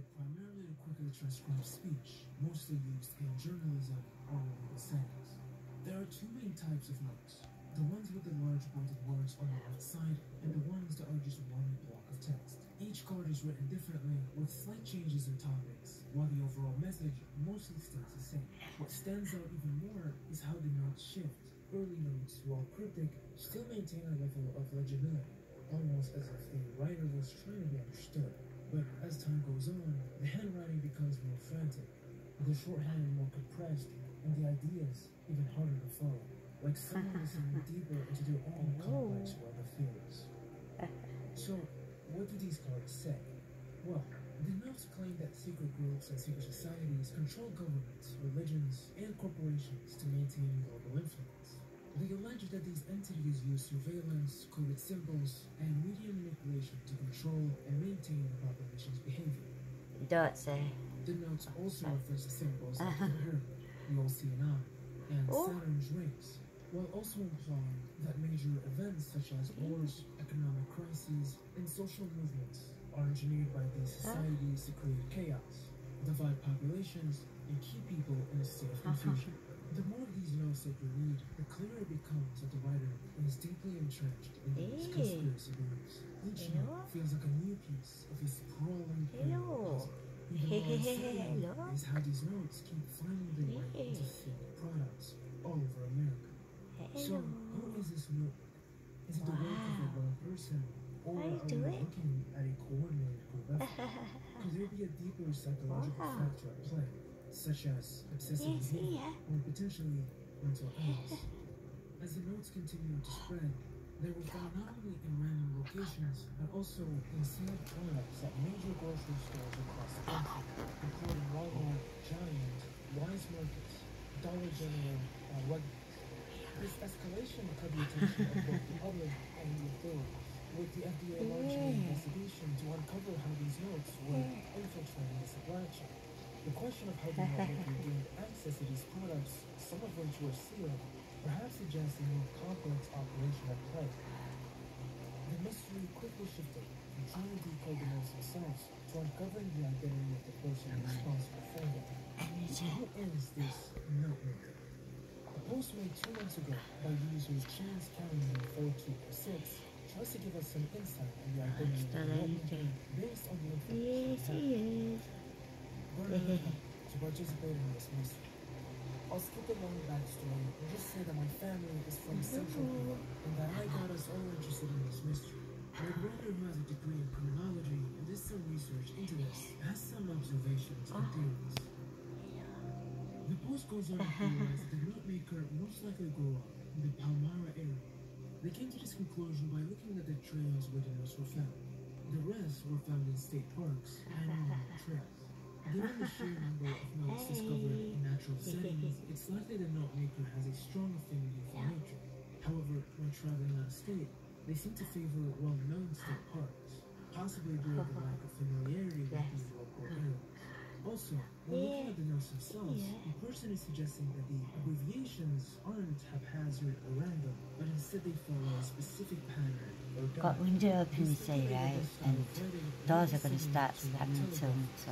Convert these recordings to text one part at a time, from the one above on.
primarily to quickly transcribe speech, mostly used in journalism or legal settings. There are two main types of notes: the ones with the large pointed words on the left side, and the ones that are just one block of text. Each card is written differently, with slight changes in topics, while the overall message mostly stays the same. What stands out even more is how the notes shift. Early notes, while cryptic, still maintain a level of legibility, almost as if the writer was trying to be understood. But as time goes on, the handwriting becomes more frantic, the shorthand more compressed, and the ideas even harder to follow, like someone listening deeper into their own complex web of feelings. So, what do these cards say? Well, the notes claim that secret groups and secret societies control governments, religions, and corporations to maintain global influence. They allege that these entities use surveillance, coded symbols, and media manipulation to control and maintain the population's behavior. Don't say. The notes also reference the symbols like the pyramid, the Oceana, and Saturn's rings, while also implying that major events such as wars, economic crises, and social movements are engineered by these societies to create chaos, divide populations, and keep people in a state of confusion. The more of these notes that you read, the clearer it becomes that the writer is deeply entrenched in these conspiracy beliefs. Each note feels like a new piece of his sprawling puzzle. Even more unsettling is how these notes keep finding their way into fake products all over America. So, who is this note? Is it the work of a lone person, or are we looking at a coordinated group effort? Could there be a deeper psychological factor at play, such as obsessive behavior or potentially mental illness? As the notes continue to spread, they were found not only in random locations, but also in sealed products at major grocery stores across the country, including Walmart, Giant, Wise Markets, Dollar General, and Wegmans. This escalation caught the attention of both the public and the authorities, with the FDA launching an investigation to uncover how these notes were infiltrating the supply chain. The question of how the network gained access to these products, some of which were sealed, perhaps suggests a more complex operation at play. The mystery quickly shifted from trying to decode the notes themselves to uncovering the identity of the person responsible for them. So who is this note maker? A post made 2 months ago by user Chance Calendar 4246 tries to give us some insight on the identity of the note maker based on the information to participate in this mystery. I'll skip the long backstory and just say that my family is from Central Europe and that I got us all interested in this mystery. My brother, who has a degree in criminology and did some research into this, has some observations and theories. The post goes on to theorize that the note maker most likely grew up in the Palmyra area. They came to this conclusion by looking at the trails where the notes were found. The rest were found in state parks and on trails. Given the sheer number of notes discovered in natural settings, it's likely the note maker has a strong affinity for nature. However, when traveling out of state, they seem to favor well-known state parks, possibly due to the lack of familiarity with these local areas. Also, when looking at the notes themselves, the person is suggesting that the abbreviations aren't haphazard or random, but instead they follow a specific pattern or Got guide. window open, you say, right? And doors are going to start slamming soon, so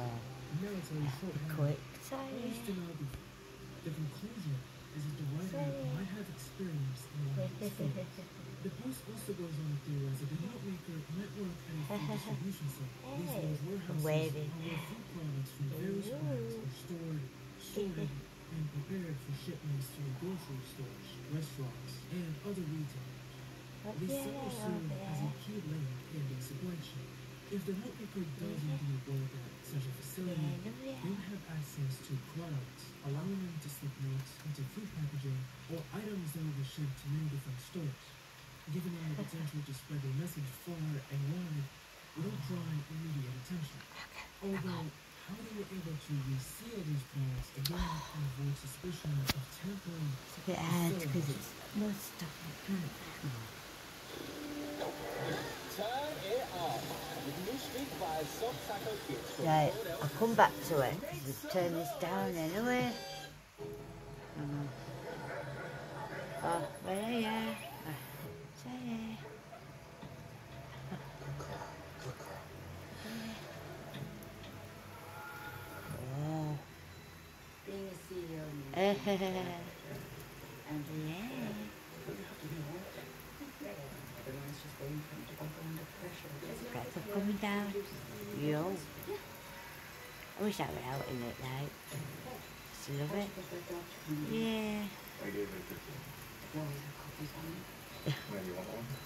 quick. Sorry. The conclusion is that the writer might have experience in one of these fields. The post also goes on to theorize that the note maker might work at a food distribution center. These large warehouses where food products from various brands are stored, sorted, and prepared for shipments to grocery stores, restaurants, and other retailers. They also serve as a key link in the supply chain. If the note maker does indeed work at such a facility, they would have access to products, allowing them to slip notes into food packaging or items that will be shipped to many different stores. Giving them the potential to spread their message far and wide without drawing immediate attention. Although, how they were able to reseal these products again and avoid suspicion of tampering It's a bit hard because it's no stuff like that. Turn it up. With new Street Fighter soft tackle kits from Right, I'll come back to it because we've turned this down anyway. Oh, where are you? Sorry. And yeah. Everyone's just waiting for him to buckle under pressure. Pressure coming down. Yo. I wish I were out in it now. Just love it. Yeah. I gave it a 15. Well, we have copies on it. When you want one?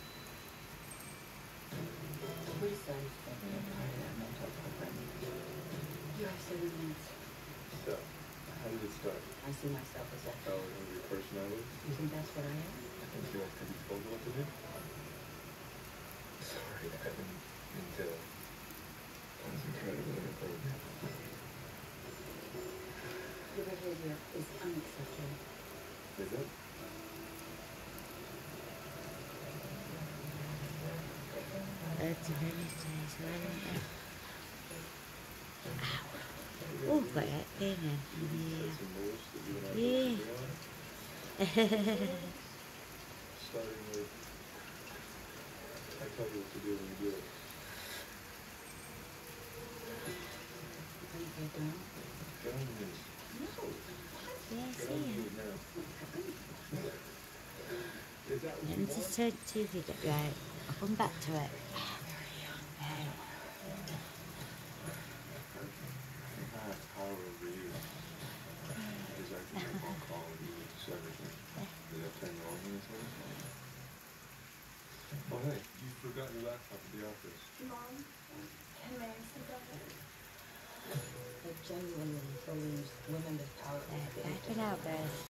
We decided to take it part of our mental programming. You have 7 minutes. So, how did it start? I see myself as that. How was your personality? You think that's what I am? And you like to be told what to do? Sorry, I didn't mean to. That was incredibly inappropriate. Your behavior is unacceptable. Is it? Too many times, Ow. Oh, got that pain then. Set some rules that you and I Yeah. both agree on. Starting with, I tell you what to do when you do it. Are you get done? Get on your knees. No. Yeah, Get see on ya. your knees now. Is that what you And want? just turn to the right. I'll come back to it. I have power over you. Because I can make a phone call and you would just everything. Did that turn you on when you said it? Oh, hey, you forgot your laptop at the office. Mom, can Mary sleep over? It genuinely believes women with power. Back it out, guys.